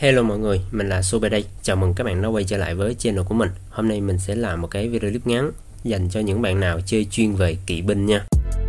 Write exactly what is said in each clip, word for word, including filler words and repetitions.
Hello mọi người, mình là Super đây. Chào mừng các bạn đã quay trở lại với channel của mình. Hôm nay mình sẽ làm một cái video clip ngắn dành cho những bạn nào chơi chuyên về kỵ binh nha.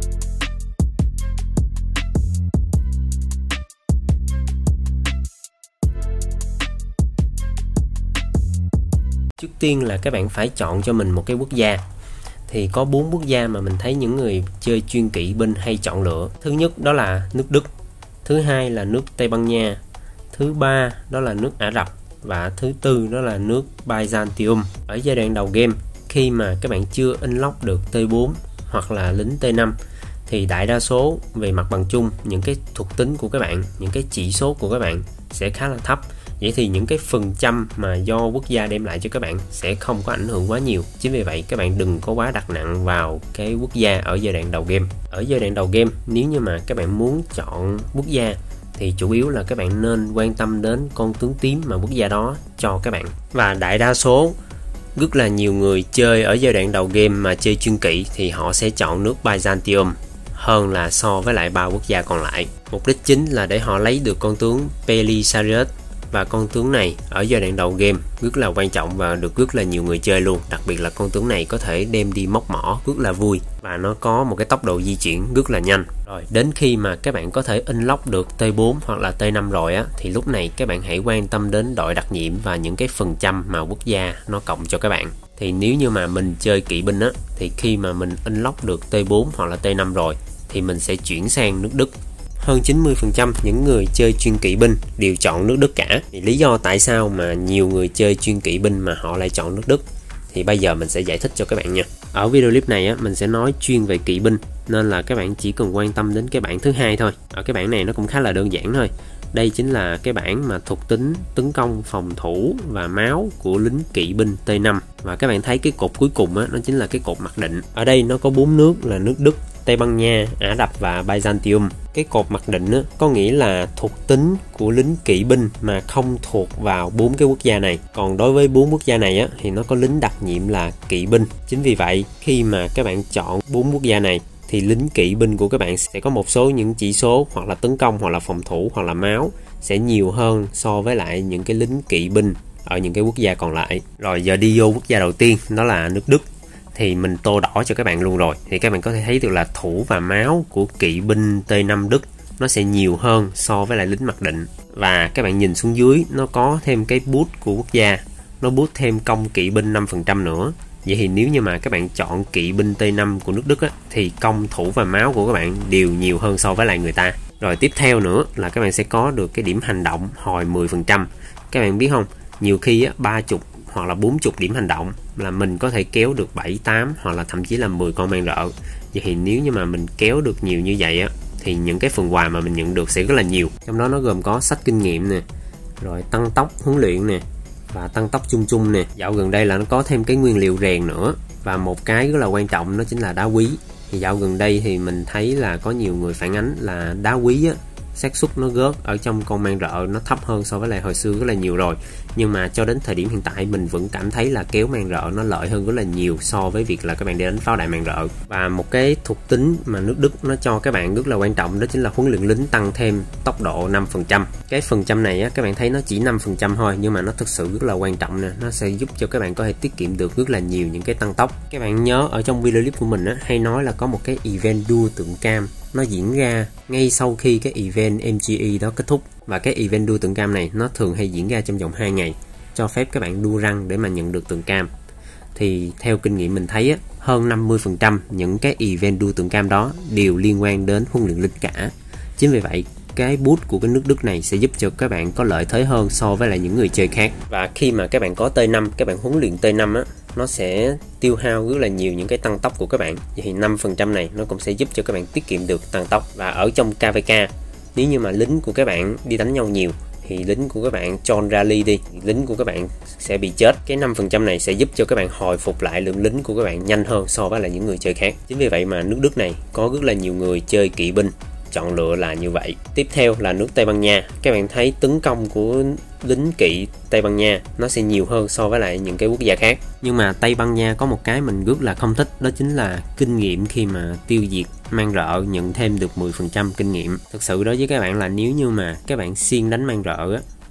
Trước tiên là các bạn phải chọn cho mình một cái quốc gia. Thì có bốn quốc gia mà mình thấy những người chơi chuyên kỵ binh hay chọn lựa. Thứ nhất đó là nước Đức, thứ hai là nước Tây Ban Nha, thứ ba đó là nước Ả Rập và thứ tư đó là nước Byzantium. Ở giai đoạn đầu game, khi mà các bạn chưa unlock được T bốn hoặc là lính T năm thì đại đa số về mặt bằng chung những cái thuộc tính của các bạn, những cái chỉ số của các bạn sẽ khá là thấp. Vậy thì những cái phần trăm mà do quốc gia đem lại cho các bạn sẽ không có ảnh hưởng quá nhiều. Chính vì vậy các bạn đừng có quá đặt nặng vào cái quốc gia ở giai đoạn đầu game. Ở giai đoạn đầu game, nếu như mà các bạn muốn chọn quốc gia thì chủ yếu là các bạn nên quan tâm đến con tướng tím mà quốc gia đó cho các bạn. Và đại đa số rất là nhiều người chơi ở giai đoạn đầu game mà chơi chuyên kỵ thì họ sẽ chọn nước Byzantium hơn là so với lại ba quốc gia còn lại. Mục đích chính là để họ lấy được con tướng Belisarius, và con tướng này ở giai đoạn đầu game rất là quan trọng và được rất là nhiều người chơi luôn. Đặc biệt là con tướng này có thể đem đi móc mỏ rất là vui và nó có một cái tốc độ di chuyển rất là nhanh. Rồi đến khi mà các bạn có thể unlock được T bốn hoặc là T năm rồi á, thì lúc này các bạn hãy quan tâm đến đội đặc nhiệm và những cái phần trăm mà quốc gia nó cộng cho các bạn. Thì nếu như mà mình chơi kỵ binh á, thì khi mà mình unlock được T bốn hoặc là T năm rồi thì mình sẽ chuyển sang nước Đức. Hơn chín mươi phần trăm những người chơi chuyên kỵ binh đều chọn nước Đức cả. Thì lý do tại sao mà nhiều người chơi chuyên kỵ binh mà họ lại chọn nước Đức thì bây giờ mình sẽ giải thích cho các bạn nha. Ở video clip này á, mình sẽ nói chuyên về kỵ binh nên là các bạn chỉ cần quan tâm đến cái bảng thứ hai thôi. Ở cái bảng này nó cũng khá là đơn giản thôi. Đây chính là cái bảng mà thuộc tính tấn công, phòng thủ và máu của lính kỵ binh T năm. Và các bạn thấy cái cột cuối cùng á, nó chính là cái cột mặc định. Ở đây nó có bốn nước là nước Đức, Tây Ban Nha, Ả Rập và Byzantium. Cái cột mặc định á, có nghĩa là thuộc tính của lính kỵ binh mà không thuộc vào bốn cái quốc gia này. Còn đối với bốn quốc gia này á, thì nó có lính đặc nhiệm là kỵ binh. Chính vì vậy khi mà các bạn chọn bốn quốc gia này thì lính kỵ binh của các bạn sẽ có một số những chỉ số hoặc là tấn công hoặc là phòng thủ hoặc là máu sẽ nhiều hơn so với lại những cái lính kỵ binh ở những cái quốc gia còn lại. Rồi giờ đi vô quốc gia đầu tiên, đó là nước Đức. Thì mình tô đỏ cho các bạn luôn rồi. Thì các bạn có thể thấy được là thủ và máu của kỵ binh T năm Đức nó sẽ nhiều hơn so với lại lính mặc định. Và các bạn nhìn xuống dưới, nó có thêm cái boost của quốc gia, nó boost thêm công kỵ binh năm phần trăm nữa. Vậy thì nếu như mà các bạn chọn kỵ binh T năm của nước Đức á, thì công thủ và máu của các bạn đều nhiều hơn so với lại người ta. Rồi tiếp theo nữa là các bạn sẽ có được cái điểm hành động hồi mười phần trăm. Các bạn biết không, nhiều khi á, ba mươi hoặc là bốn mươi điểm hành động là mình có thể kéo được bảy, tám hoặc là thậm chí là mười con mang rợ. Vậy thì nếu như mà mình kéo được nhiều như vậy á, thì những cái phần quà mà mình nhận được sẽ rất là nhiều. Trong đó nó gồm có sách kinh nghiệm nè, rồi tăng tốc huấn luyện nè, và tăng tốc chung chung nè. Dạo gần đây là nó có thêm cái nguyên liệu rèn nữa. Và một cái rất là quan trọng đó chính là đá quý. Thì dạo gần đây thì mình thấy là có nhiều người phản ánh là đá quý á, xác suất nó rớt ở trong con mang rợ nó thấp hơn so với lại hồi xưa rất là nhiều rồi. Nhưng mà cho đến thời điểm hiện tại mình vẫn cảm thấy là kéo mang rợ nó lợi hơn rất là nhiều so với việc là các bạn đi đánh pháo đài mang rợ. Và một cái thuộc tính mà nước Đức nó cho các bạn rất là quan trọng đó chính là huấn luyện lính tăng thêm tốc độ năm phần trăm. Cái phần trăm này á, các bạn thấy nó chỉ năm phần trăm thôi nhưng mà nó thực sự rất là quan trọng nè. Nó sẽ giúp cho các bạn có thể tiết kiệm được rất là nhiều những cái tăng tốc. Các bạn nhớ ở trong video clip của mình á, hay nói là có một cái event đua tượng cam nó diễn ra ngay sau khi cái event em giê e đó kết thúc. Và cái event đua tượng cam này nó thường hay diễn ra trong vòng hai ngày, cho phép các bạn đua răng để mà nhận được tượng cam. Thì theo kinh nghiệm mình thấy á, hơn năm mươi phần trăm những cái event đua tượng cam đó đều liên quan đến huấn luyện lính cả. Chính vì vậy cái boost của cái nước Đức này sẽ giúp cho các bạn có lợi thế hơn so với lại những người chơi khác. Và khi mà các bạn có T năm, các bạn huấn luyện T năm á, nó sẽ tiêu hao rất là nhiều những cái tăng tốc của các bạn. Vậy thì năm phần trăm này nó cũng sẽ giúp cho các bạn tiết kiệm được tăng tốc. Và ở trong ca vê ca, nếu như mà lính của các bạn đi đánh nhau nhiều thì lính của các bạn John rally đi, lính của các bạn sẽ bị chết. Cái năm phần trăm này sẽ giúp cho các bạn hồi phục lại lượng lính của các bạn nhanh hơn so với lại những người chơi khác. Chính vì vậy mà nước Đức này có rất là nhiều người chơi kỵ binh chọn lựa là như vậy. Tiếp theo là nước Tây Ban Nha. Các bạn thấy tấn công của lính kỵ Tây Ban Nha nó sẽ nhiều hơn so với lại những cái quốc gia khác. Nhưng mà Tây Ban Nha có một cái mình rất là không thích, đó chính là kinh nghiệm khi mà tiêu diệt mang rợ nhận thêm được mười phần trăm kinh nghiệm. Thực sự đối với các bạn là nếu như mà các bạn siêng đánh mang rợ á,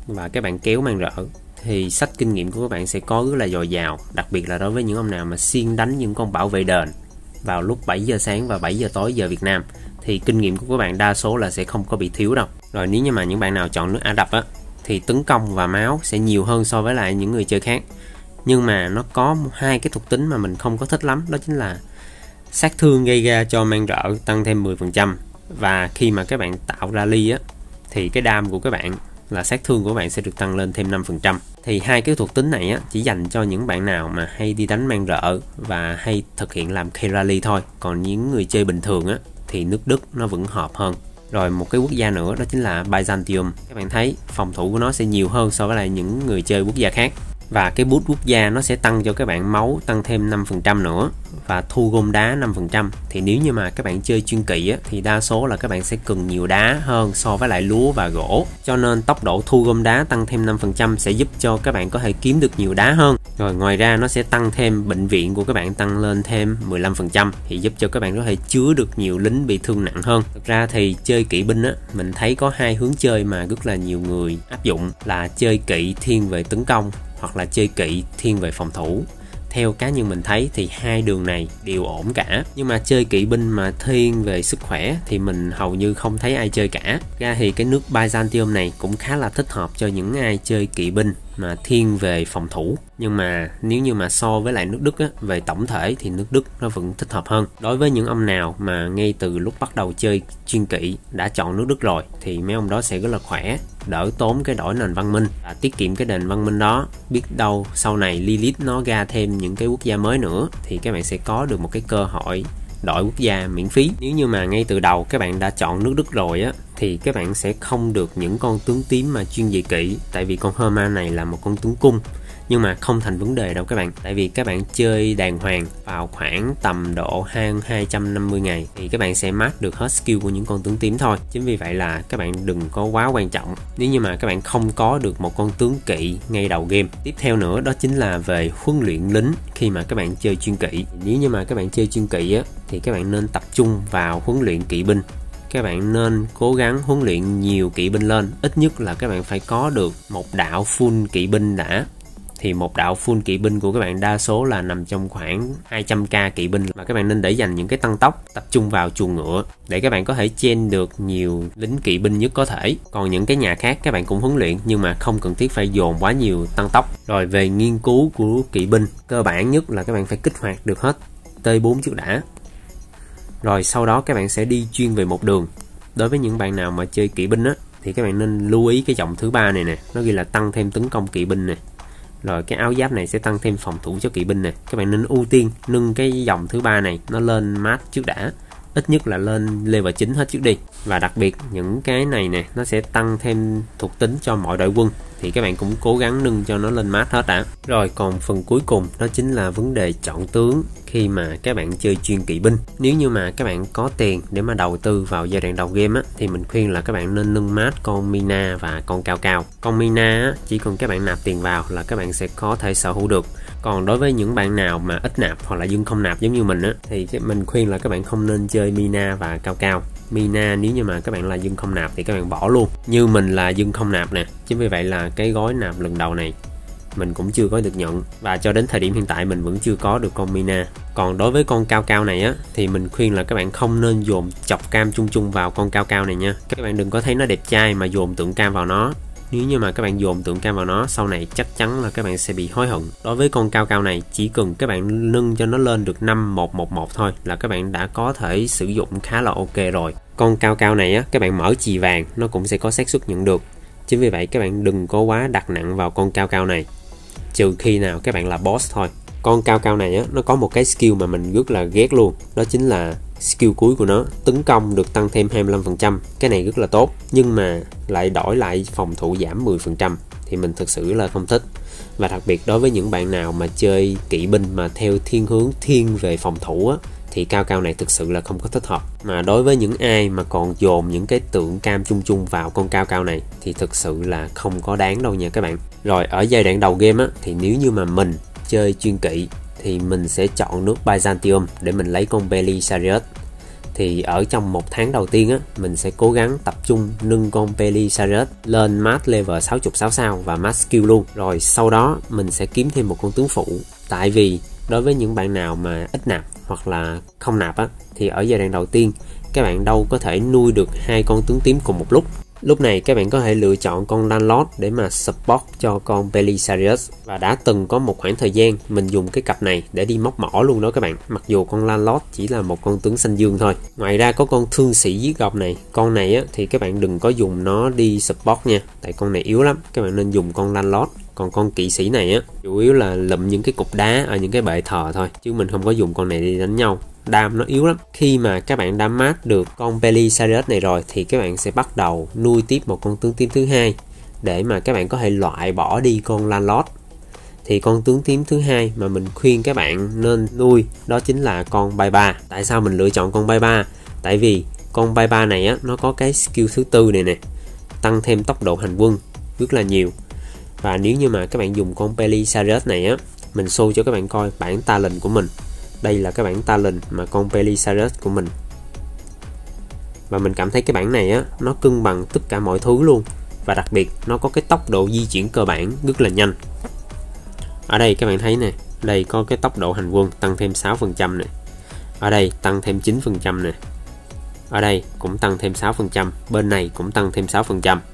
và các bạn kéo mang rỡ thì sách kinh nghiệm của các bạn sẽ có rất là dồi dào, đặc biệt là đối với những ông nào mà siêng đánh những con bảo vệ đền vào lúc bảy giờ sáng và bảy giờ tối giờ Việt Nam thì kinh nghiệm của các bạn đa số là sẽ không có bị thiếu đâu. Rồi nếu như mà những bạn nào chọn nước Ả Rập á thì tấn công và máu sẽ nhiều hơn so với lại những người chơi khác. Nhưng mà nó có hai cái thuộc tính mà mình không có thích lắm, đó chính là sát thương gây ra cho mang rỡ tăng thêm mười phần trăm, và khi mà các bạn tạo rally á thì cái đam của các bạn là sát thương của bạn sẽ được tăng lên thêm năm phần trăm. Thì hai cái thuộc tính này á chỉ dành cho những bạn nào mà hay đi đánh mang rỡ và hay thực hiện làm cây rally thôi. Còn những người chơi bình thường á thì nước Đức nó vẫn hợp hơn. Rồi một cái quốc gia nữa đó chính là Byzantium. Các bạn thấy phòng thủ của nó sẽ nhiều hơn so với lại những người chơi quốc gia khác. Và cái boost quốc gia nó sẽ tăng cho các bạn máu tăng thêm năm phần trăm nữa, và thu gom đá năm phần trăm. Thì nếu như mà các bạn chơi chuyên kỵ á, thì đa số là các bạn sẽ cần nhiều đá hơn so với lại lúa và gỗ. Cho nên tốc độ thu gom đá tăng thêm năm phần trăm sẽ giúp cho các bạn có thể kiếm được nhiều đá hơn. Rồi ngoài ra nó sẽ tăng thêm bệnh viện của các bạn tăng lên thêm mười lăm phần trăm, thì giúp cho các bạn có thể chứa được nhiều lính bị thương nặng hơn. Thực ra thì chơi kỵ binh á, mình thấy có hai hướng chơi mà rất là nhiều người áp dụng, là chơi kỵ thiên về tấn công hoặc là chơi kỵ thiên về phòng thủ. Theo cá nhân mình thấy thì hai đường này đều ổn cả. Nhưng mà chơi kỵ binh mà thiên về sức khỏe thì mình hầu như không thấy ai chơi cả. Ra thì cái nước Byzantium này cũng khá là thích hợp cho những ai chơi kỵ binh mà thiên về phòng thủ. Nhưng mà nếu như mà so với lại nước Đức á, về tổng thể thì nước Đức nó vẫn thích hợp hơn. Đối với những ông nào mà ngay từ lúc bắt đầu chơi chuyên kỵ đã chọn nước Đức rồi thì mấy ông đó sẽ rất là khỏe, đỡ tốn cái đổi nền văn minh và tiết kiệm cái nền văn minh đó. Biết đâu sau này Lilith nó ra thêm những cái quốc gia mới nữa thì các bạn sẽ có được một cái cơ hội đổi quốc gia miễn phí. Nếu như mà ngay từ đầu các bạn đã chọn nước Đức rồi á thì các bạn sẽ không được những con tướng tím mà chuyên về kỵ, tại vì con Hermann này là một con tướng cung. Nhưng mà không thành vấn đề đâu các bạn, tại vì các bạn chơi đàng hoàng vào khoảng tầm độ hai trăm năm mươi ngày thì các bạn sẽ mát được hết skill của những con tướng tím thôi. Chính vì vậy là các bạn đừng có quá quan trọng nếu như mà các bạn không có được một con tướng kỵ ngay đầu game. Tiếp theo nữa đó chính là về huấn luyện lính khi mà các bạn chơi chuyên kỵ. Nếu như mà các bạn chơi chuyên kỵ á thì các bạn nên tập trung vào huấn luyện kỵ binh. Các bạn nên cố gắng huấn luyện nhiều kỵ binh lên, ít nhất là các bạn phải có được một đạo full kỵ binh đã. Thì một đạo full kỵ binh của các bạn đa số là nằm trong khoảng hai trăm k kỵ binh, và các bạn nên để dành những cái tăng tốc, tập trung vào chuồng ngựa để các bạn có thể chen được nhiều lính kỵ binh nhất có thể. Còn những cái nhà khác các bạn cũng huấn luyện nhưng mà không cần thiết phải dồn quá nhiều tăng tốc. Rồi về nghiên cứu của kỵ binh, cơ bản nhất là các bạn phải kích hoạt được hết T bốn trước đã. Rồi sau đó các bạn sẽ đi chuyên về một đường. Đối với những bạn nào mà chơi kỵ binh á thì các bạn nên lưu ý cái dòng thứ ba này nè, nó ghi là tăng thêm tấn công kỵ binh nè. Rồi cái áo giáp này sẽ tăng thêm phòng thủ cho kỵ binh này. Các bạn nên ưu tiên nâng cái dòng thứ ba này nó lên mát trước đã. Ít nhất là lên level chín hết trước đi. Và đặc biệt những cái này nè nó sẽ tăng thêm thuộc tính cho mọi đội quân, thì các bạn cũng cố gắng nâng cho nó lên mát hết đã. Rồi còn phần cuối cùng đó chính là vấn đề chọn tướng khi mà các bạn chơi chuyên kỵ binh. Nếu như mà các bạn có tiền để mà đầu tư vào giai đoạn đầu game á thì mình khuyên là các bạn nên nâng mát con Mina và con Cao Cao. Con Mina á, chỉ cần các bạn nạp tiền vào là các bạn sẽ có thể sở hữu được. Còn đối với những bạn nào mà ít nạp hoặc là dân không nạp giống như mình á thì mình khuyên là các bạn không nên chơi Mina và Cao Cao. Mina nếu như mà các bạn là dân không nạp thì các bạn bỏ luôn. Như mình là dân không nạp nè, chính vì vậy là cái gói nạp lần đầu này mình cũng chưa có được nhận, và cho đến thời điểm hiện tại mình vẫn chưa có được con Mina. Còn đối với con Cao Cao này á thì mình khuyên là các bạn không nên dồn chọc cam chung chung vào con Cao Cao này nha. Các bạn đừng có thấy nó đẹp trai mà dồn tượng cam vào nó. Nếu như mà các bạn dồn tượng cam vào nó, sau này chắc chắn là các bạn sẽ bị hối hận. Đối với con Cao Cao này, chỉ cần các bạn nâng cho nó lên được năm một một một thôi là các bạn đã có thể sử dụng khá là ok rồi. Con Cao Cao này á, các bạn mở chì vàng nó cũng sẽ có xác suất nhận được. Chính vì vậy các bạn đừng có quá đặt nặng vào con Cao Cao này, trừ khi nào các bạn là boss thôi. Con Cao Cao này á, nó có một cái skill mà mình rất là ghét luôn, đó chính là skill cuối của nó, tấn công được tăng thêm hai mươi lăm phần trăm. Cái này rất là tốt, nhưng mà lại đổi lại phòng thủ giảm mười phần trăm thì mình thực sự là không thích. Và đặc biệt đối với những bạn nào mà chơi kỵ binh mà theo thiên hướng thiên về phòng thủ á, thì Cao Cao này thực sự là không có thích hợp. Mà đối với những ai mà còn dồn những cái tượng cam chung chung vào con Cao Cao này thì thực sự là không có đáng đâu nha các bạn. Rồi ở giai đoạn đầu game á, thì nếu như mà mình chơi chuyên kỵ thì mình sẽ chọn nước Byzantium để mình lấy con Belisarius. thì ở trong một tháng đầu tiên á, mình sẽ cố gắng tập trung nâng con Belisarius lên max level sáu mươi sáu sao và max skill luôn. Rồi sau đó mình sẽ kiếm thêm một con tướng phụ. Tại vì đối với những bạn nào mà ít nạp hoặc là không nạp á, thì ở giai đoạn đầu tiên các bạn đâu có thể nuôi được hai con tướng tím cùng một lúc. Lúc này các bạn có thể lựa chọn con Landlord để mà support cho con Belisarius. Và đã từng có một khoảng thời gian mình dùng cái cặp này để đi móc mỏ luôn đó các bạn. Mặc dù con Landlord chỉ là một con tướng xanh dương thôi. Ngoài ra có con Thương Sĩ Giết Gộc này. Con này á, thì các bạn đừng có dùng nó đi support nha, tại con này yếu lắm. Các bạn nên dùng con Landlord. Còn con Kỵ Sĩ này á, chủ yếu là lụm những cái cục đá ở những cái bệ thờ thôi, chứ mình không có dùng con này đi đánh nhau. Đam nó yếu lắm. Khi mà các bạn đã max được con Belisarius này rồi thì các bạn sẽ bắt đầu nuôi tiếp một con tướng tím thứ hai để mà các bạn có thể loại bỏ đi con Landlord. Thì con tướng tím thứ hai mà mình khuyên các bạn nên nuôi đó chính là con Bayba. Tại sao mình lựa chọn con Bayba? Tại vì con Bayba này á, nó có cái skill thứ tư này nè, tăng thêm tốc độ hành quân rất là nhiều. Và nếu như mà các bạn dùng con Belisarius này á, mình show cho các bạn coi bản talent của mình. Đây là cái bản talent mà con Belisarius của mình. Và mình cảm thấy cái bản này á, nó cân bằng tất cả mọi thứ luôn. Và đặc biệt nó có cái tốc độ di chuyển cơ bản rất là nhanh. Ở đây các bạn thấy nè, đây có cái tốc độ hành quân tăng thêm sáu phần trăm nè. Ở đây tăng thêm chín phần trăm nè. Ở đây cũng tăng thêm sáu phần trăm. Bên này cũng tăng thêm sáu phần trăm.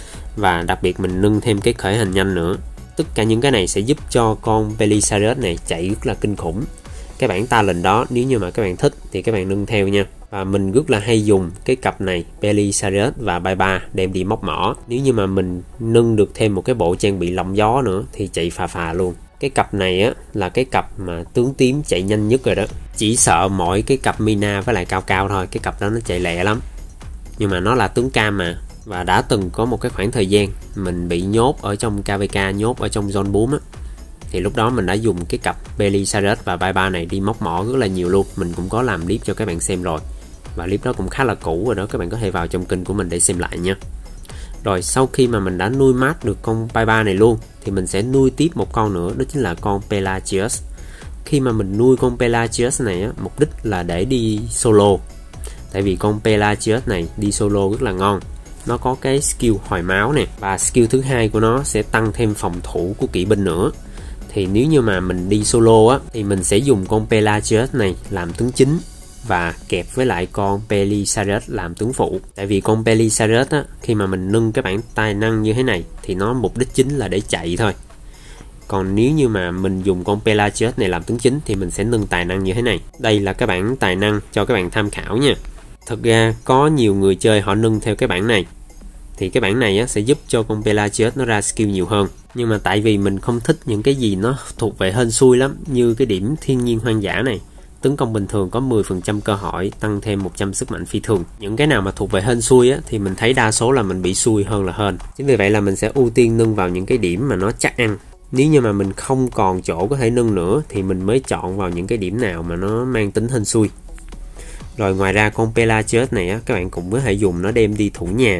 Và đặc biệt mình nâng thêm cái khởi hành nhanh nữa. Tất cả những cái này sẽ giúp cho con Belisarius này chạy rất là kinh khủng. Cái bản talent đó nếu như mà các bạn thích thì các bạn nâng theo nha. Và mình rất là hay dùng cái cặp này Belisarius và Bayba đem đi móc mỏ. Nếu như mà mình nâng được thêm một cái bộ trang bị lộng gió nữa thì chạy phà phà luôn. Cái cặp này á là cái cặp mà tướng tím chạy nhanh nhất rồi đó. Chỉ sợ mỗi cái cặp Mina với lại cao cao thôi, cái cặp đó nó chạy lẹ lắm. Nhưng mà nó là tướng cam mà. Và đã từng có một cái khoảng thời gian mình bị nhốt ở trong ca vê ca, nhốt ở trong zone boom á. Thì lúc đó mình đã dùng cái cặp Belisarius và Bayba này đi móc mỏ rất là nhiều luôn. Mình cũng có làm clip cho các bạn xem rồi. Và clip đó cũng khá là cũ rồi đó, các bạn có thể vào trong kênh của mình để xem lại nha. Rồi sau khi mà mình đã nuôi max được con Bayba này luôn thì mình sẽ nuôi tiếp một con nữa, đó chính là con Pelagius. Khi mà mình nuôi con Pelagius này á, mục đích là để đi solo. Tại vì con Pelagius này đi solo rất là ngon. Nó có cái skill hồi máu nè, và skill thứ hai của nó sẽ tăng thêm phòng thủ của kỵ binh nữa. Thì nếu như mà mình đi solo á thì mình sẽ dùng con Pelagius này làm tướng chính và kẹp với lại con Belisarius làm tướng phụ. Tại vì con Belisarius á, khi mà mình nâng cái bản tài năng như thế này thì nó mục đích chính là để chạy thôi. Còn nếu như mà mình dùng con Pelagius này làm tướng chính thì mình sẽ nâng tài năng như thế này. Đây là cái bản tài năng cho các bạn tham khảo nha. Thực ra có nhiều người chơi họ nâng theo cái bản này. Thì cái bản này á, sẽ giúp cho con Pelagius nó ra skill nhiều hơn. Nhưng mà tại vì mình không thích những cái gì nó thuộc về hên xui lắm, như cái điểm thiên nhiên hoang dã này. Tấn công bình thường có mười phần trăm cơ hội, tăng thêm một trăm sức mạnh phi thường. Những cái nào mà thuộc về hên xui á, thì mình thấy đa số là mình bị xui hơn là hên. Chính vì vậy là mình sẽ ưu tiên nâng vào những cái điểm mà nó chắc ăn. Nếu như mà mình không còn chỗ có thể nâng nữa thì mình mới chọn vào những cái điểm nào mà nó mang tính hên xui. Rồi ngoài ra con Pelagius này á, các bạn cũng có thể dùng nó đem đi thủ nhà.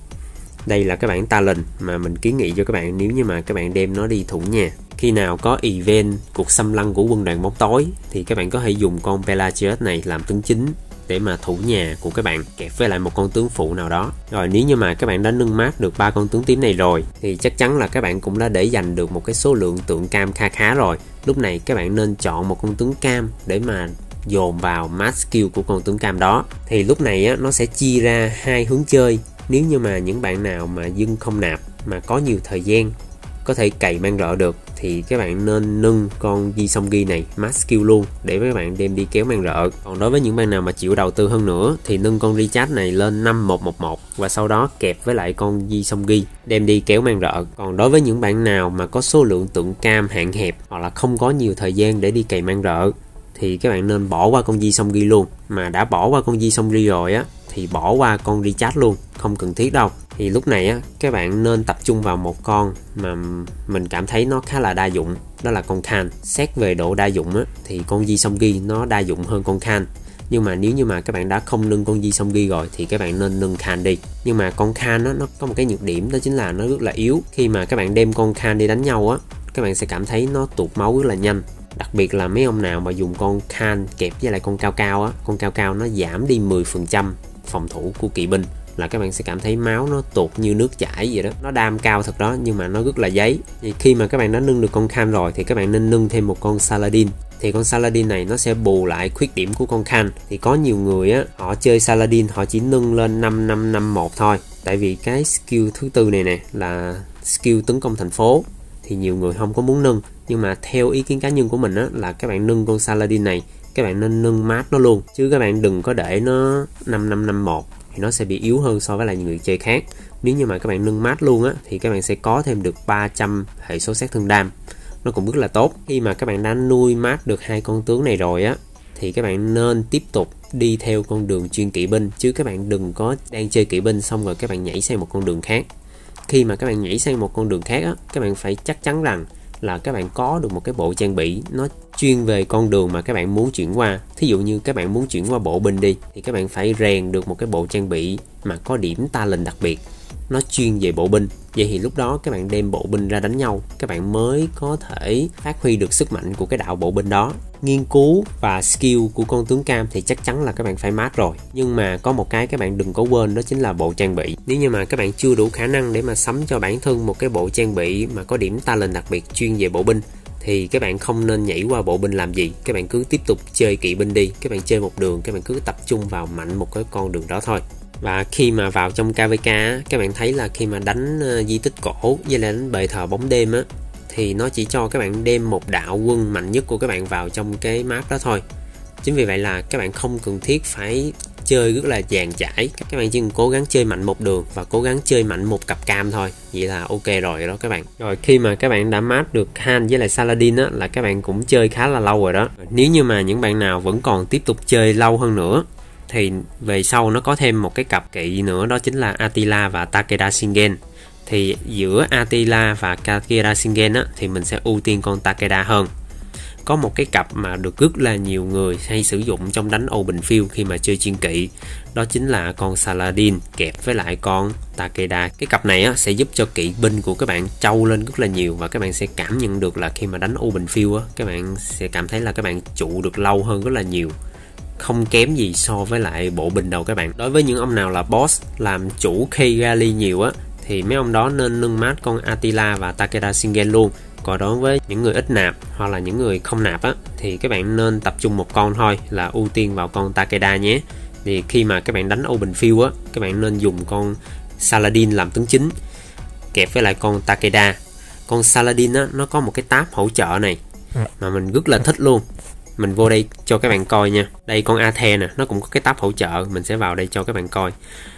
Đây là cái bản talent mà mình kiến nghị cho các bạn nếu như mà các bạn đem nó đi thủ nhà. Khi nào có event cuộc xâm lăng của quân đoàn bóng tối thì các bạn có thể dùng con Pelagius này làm tướng chính để mà thủ nhà của các bạn, kẹp với lại một con tướng phụ nào đó. Rồi nếu như mà các bạn đã nâng max được ba con tướng tím này rồi thì chắc chắn là các bạn cũng đã để dành được một cái số lượng tượng cam kha khá rồi. Lúc này các bạn nên chọn một con tướng cam để mà dồn vào max skill của con tướng cam đó. Thì lúc này á, nó sẽ chia ra hai hướng chơi. Nếu như mà những bạn nào mà dưng không nạp mà có nhiều thời gian có thể cày mang rợ được thì các bạn nên nâng con Yi Song-gi này max skill luôn để các bạn đem đi kéo mang rợ. Còn đối với những bạn nào mà chịu đầu tư hơn nữa thì nâng con Richard này lên năm một một một và sau đó kẹp với lại con Yi Song-gi đem đi kéo mang rợ. Còn đối với những bạn nào mà có số lượng tượng cam hạn hẹp hoặc là không có nhiều thời gian để đi cày mang rợ thì các bạn nên bỏ qua con Yi Song-gi luôn. Mà đã bỏ qua con Yi Song-gi rồi á thì bỏ qua con Richard luôn, không cần thiết đâu. Thì lúc này á, các bạn nên tập trung vào một con mà mình cảm thấy nó khá là đa dụng, đó là con Khan. Xét về độ đa dụng á, thì con Yi Song-gi nó đa dụng hơn con Khan. Nhưng mà nếu như mà các bạn đã không nâng con Yi Song-gi rồi thì các bạn nên nâng Khan đi. Nhưng mà con Khan á, nó có một cái nhược điểm đó chính là nó rất là yếu. Khi mà các bạn đem con Khan đi đánh nhau á, các bạn sẽ cảm thấy nó tụt máu rất là nhanh. Đặc biệt là mấy ông nào mà dùng con Khan kẹp với lại con cao cao á, con cao cao nó giảm đi mười phần trăm phòng thủ của kỵ binh, là các bạn sẽ cảm thấy máu nó tụt như nước chảy vậy đó. Nó đam cao thật đó, nhưng mà nó rất là giấy. Thì khi mà các bạn đã nâng được con Khan rồi thì các bạn nên nâng thêm một con Saladin. Thì con Saladin này nó sẽ bù lại khuyết điểm của con Khan. Thì có nhiều người á, họ chơi Saladin họ chỉ nâng lên năm năm năm một thôi. Tại vì cái skill thứ tư này nè là skill tấn công thành phố, thì nhiều người không có muốn nâng. Nhưng mà theo ý kiến cá nhân của mình á, là các bạn nâng con Saladin này, các bạn nên nâng mát nó luôn, chứ các bạn đừng có để nó năm năm năm một, thì nó sẽ bị yếu hơn so với lại những người chơi khác. Nếu như mà các bạn nâng mát luôn á, thì các bạn sẽ có thêm được ba trăm hệ số sát thương đam, nó cũng rất là tốt. Khi mà các bạn đã nuôi mát được hai con tướng này rồi á, thì các bạn nên tiếp tục đi theo con đường chuyên kỵ binh, chứ các bạn đừng có đang chơi kỵ binh xong rồi các bạn nhảy sang một con đường khác. Khi mà các bạn nhảy sang một con đường khác á, các bạn phải chắc chắn rằng là các bạn có được một cái bộ trang bị nó chuyên về con đường mà các bạn muốn chuyển qua. Thí dụ như các bạn muốn chuyển qua bộ binh đi, thì các bạn phải rèn được một cái bộ trang bị mà có điểm talent đặc biệt, nó chuyên về bộ binh. Vậy thì lúc đó các bạn đem bộ binh ra đánh nhau, các bạn mới có thể phát huy được sức mạnh của cái đạo bộ binh đó. Nghiên cứu và skill của con tướng cam thì chắc chắn là các bạn phải mát rồi. Nhưng mà có một cái các bạn đừng có quên, đó chính là bộ trang bị. Nếu như mà các bạn chưa đủ khả năng để mà sắm cho bản thân một cái bộ trang bị mà có điểm talent đặc biệt chuyên về bộ binh, thì các bạn không nên nhảy qua bộ binh làm gì. Các bạn cứ tiếp tục chơi kỵ binh đi. Các bạn chơi một đường, các bạn cứ tập trung vào mạnh một cái con đường đó thôi. Và khi mà vào trong ca vê ca, các bạn thấy là khi mà đánh uh, di tích cổ với lại đánh bệ thờ bóng đêm á, thì nó chỉ cho các bạn đem một đạo quân mạnh nhất của các bạn vào trong cái map đó thôi. Chính vì vậy là các bạn không cần thiết phải chơi rất là dàn trải. Các bạn chỉ cần cố gắng chơi mạnh một đường và cố gắng chơi mạnh một cặp cam thôi, vậy là ok rồi đó các bạn. Rồi khi mà các bạn đã mát được Khan với lại Saladin á, là các bạn cũng chơi khá là lâu rồi đó. Nếu như mà những bạn nào vẫn còn tiếp tục chơi lâu hơn nữa, thì về sau nó có thêm một cái cặp kỵ nữa, đó chính là Attila và Takeda Shingen. Thì giữa Attila và Takeda Shingen á, thì mình sẽ ưu tiên con Takeda hơn. Có một cái cặp mà được rất là nhiều người hay sử dụng trong đánh open field khi mà chơi chuyên kỵ, đó chính là con Saladin kẹp với lại con Takeda. Cái cặp này á, sẽ giúp cho kỵ binh của các bạn trâu lên rất là nhiều, và các bạn sẽ cảm nhận được là khi mà đánh open field á, các bạn sẽ cảm thấy là các bạn trụ được lâu hơn rất là nhiều, không kém gì so với lại bộ binh đâu các bạn. Đối với những ông nào là boss làm chủ Kigali nhiều á, thì mấy ông đó nên nâng mát con Attila và Takeda Shingen luôn. Còn đối với những người ít nạp hoặc là những người không nạp á, thì các bạn nên tập trung một con thôi, là ưu tiên vào con Takeda nhé. Thì khi mà các bạn đánh open field á, các bạn nên dùng con Saladin làm tướng chính kẹp với lại con Takeda. Con Saladin á, nó có một cái tab hỗ trợ này mà mình rất là thích luôn. Mình vô đây cho các bạn coi nha. Đây con Athe nè, nó cũng có cái tab hỗ trợ. Mình sẽ vào đây cho các bạn coi.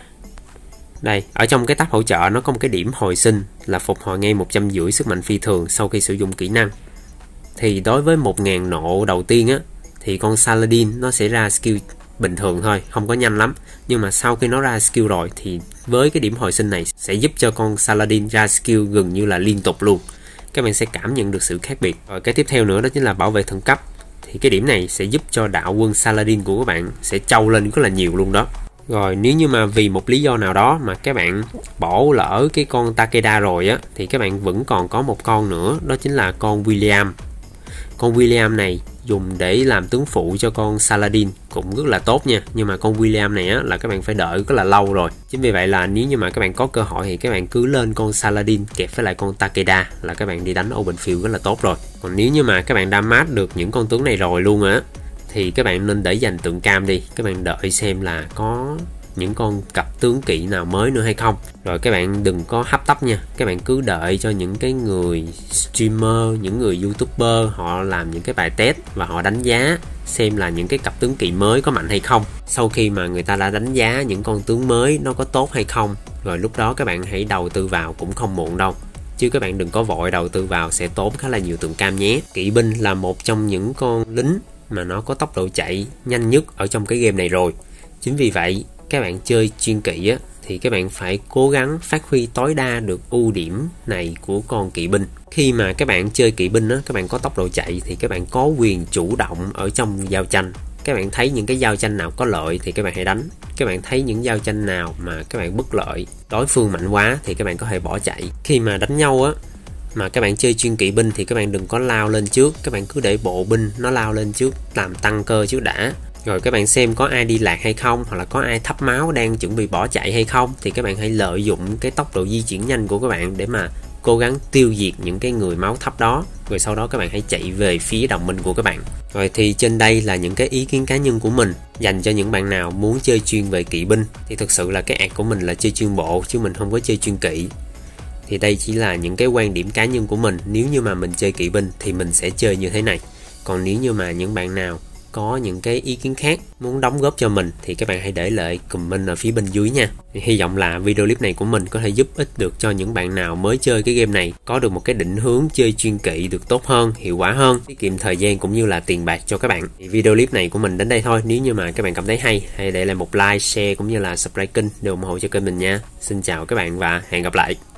Đây, ở trong cái tab hỗ trợ nó có một cái điểm hồi sinh là phục hồi ngay một trăm năm mươi sức mạnh phi thường sau khi sử dụng kỹ năng. Thì đối với một nghìn nộ đầu tiên á, thì con Saladin nó sẽ ra skill bình thường thôi, không có nhanh lắm. Nhưng mà sau khi nó ra skill rồi thì với cái điểm hồi sinh này sẽ giúp cho con Saladin ra skill gần như là liên tục luôn. Các bạn sẽ cảm nhận được sự khác biệt. Rồi cái tiếp theo nữa đó chính là bảo vệ thần cấp. Thì cái điểm này sẽ giúp cho đạo quân Saladin của các bạn sẽ trâu lên rất là nhiều luôn đó. Rồi nếu như mà vì một lý do nào đó mà các bạn bỏ lỡ cái con Takeda rồi á, thì các bạn vẫn còn có một con nữa, đó chính là con William. Con William này dùng để làm tướng phụ cho con Saladin cũng rất là tốt nha. Nhưng mà con William này á, là các bạn phải đợi rất là lâu rồi. Chính vì vậy là nếu như mà các bạn có cơ hội thì các bạn cứ lên con Saladin kẹp với lại con Takeda là các bạn đi đánh open field rất là tốt rồi. Còn nếu như mà các bạn đã mát được những con tướng này rồi luôn á, thì các bạn nên để dành tượng cam đi. Các bạn đợi xem là có những con cặp tướng kỵ nào mới nữa hay không. Rồi các bạn đừng có hấp tấp nha. Các bạn cứ đợi cho những cái người streamer, những người youtuber họ làm những cái bài test và họ đánh giá xem là những cái cặp tướng kỵ mới có mạnh hay không. Sau khi mà người ta đã đánh giá những con tướng mới nó có tốt hay không, rồi lúc đó các bạn hãy đầu tư vào cũng không muộn đâu. Chứ các bạn đừng có vội đầu tư vào, sẽ tốn khá là nhiều tượng cam nhé. Kỵ binh là một trong những con lính mà nó có tốc độ chạy nhanh nhất ở trong cái game này rồi. Chính vì vậy các bạn chơi chuyên kỵ á, thì các bạn phải cố gắng phát huy tối đa được ưu điểm này của con kỵ binh. Khi mà các bạn chơi kỵ binh á, các bạn có tốc độ chạy thì các bạn có quyền chủ động ở trong giao tranh. Các bạn thấy những cái giao tranh nào có lợi thì các bạn hãy đánh. Các bạn thấy những giao tranh nào mà các bạn bất lợi, đối phương mạnh quá thì các bạn có thể bỏ chạy. Khi mà đánh nhau á, mà các bạn chơi chuyên kỵ binh thì các bạn đừng có lao lên trước, các bạn cứ để bộ binh nó lao lên trước, làm tăng cơ trước đã. Rồi các bạn xem có ai đi lạc hay không, hoặc là có ai thấp máu đang chuẩn bị bỏ chạy hay không, thì các bạn hãy lợi dụng cái tốc độ di chuyển nhanh của các bạn để mà cố gắng tiêu diệt những cái người máu thấp đó. Rồi sau đó các bạn hãy chạy về phía đồng minh của các bạn. Rồi thì trên đây là những cái ý kiến cá nhân của mình dành cho những bạn nào muốn chơi chuyên về kỵ binh. Thì thực sự là cái ạc của mình là chơi chuyên bộ chứ mình không có chơi chuyên kỵ. Thì đây chỉ là những cái quan điểm cá nhân của mình. Nếu như mà mình chơi kỵ binh thì mình sẽ chơi như thế này. Còn nếu như mà những bạn nào có những cái ý kiến khác muốn đóng góp cho mình thì các bạn hãy để lại comment ở phía bên dưới nha. Hy vọng là video clip này của mình có thể giúp ích được cho những bạn nào mới chơi cái game này, có được một cái định hướng chơi chuyên kỵ được tốt hơn, hiệu quả hơn, tiết kiệm thời gian cũng như là tiền bạc cho các bạn. Thì video clip này của mình đến đây thôi. Nếu như mà các bạn cảm thấy hay, hãy để lại một like, share cũng như là subscribe kênh để ủng hộ cho kênh mình nha. Xin chào các bạn và hẹn gặp lại.